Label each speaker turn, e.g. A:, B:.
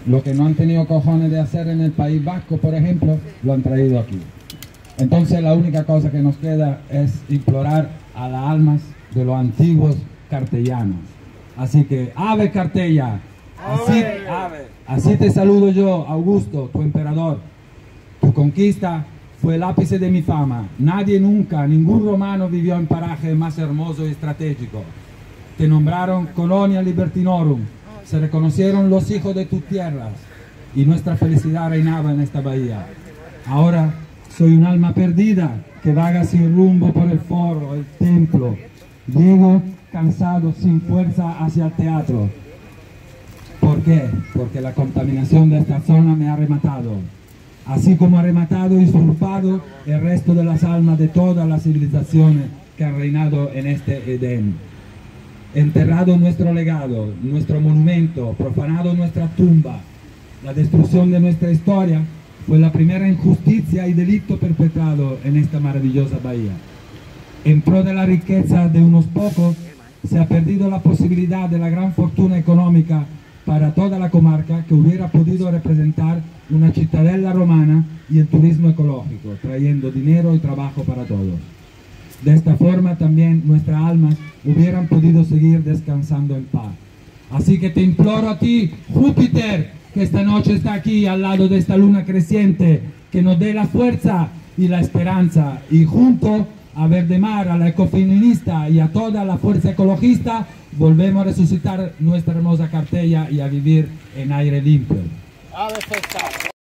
A: lo que no han tenido cojones de hacer en el País Vasco, por ejemplo, lo han traído aquí. Entonces la única cosa que nos queda es implorar a las almas de los antiguos cartellanos. Así que, ¡Ave Cartella! Así te saludo yo, Augusto, tu emperador. Tu conquista fue el ápice de mi fama. Nadie nunca, ningún romano vivió en paraje más hermoso y estratégico. Te nombraron Colonia Libertinorum. Se reconocieron los hijos de tus tierras y nuestra felicidad reinaba en esta bahía. Ahora soy un alma perdida que vaga sin rumbo por el foro, el templo. Llego cansado, sin fuerza hacia el teatro. ¿Por qué? Porque la contaminación de esta zona me ha rematado. Así como ha rematado y usurpado el resto de las almas de todas las civilizaciones que han reinado en este Edén. Enterrado nuestro legado, nuestro monumento, profanado nuestra tumba. La destrucción de nuestra historia fue la primera injusticia y delito perpetrado en esta maravillosa bahía. En pro de la riqueza de unos pocos, se ha perdido la posibilidad de la gran fortuna económica para toda la comarca que hubiera podido representar una cittadella romana y el turismo ecológico, trayendo dinero y trabajo para todos. De esta forma también nuestras almas hubieran podido seguir descansando en paz. Así que te imploro a ti, Júpiter, que esta noche está aquí al lado de esta luna creciente, que nos dé la fuerza y la esperanza, y junto a Verdemar, a la ecofeminista y a toda la fuerza ecologista, volvemos a resucitar nuestra hermosa Cartella y a vivir en aire limpio.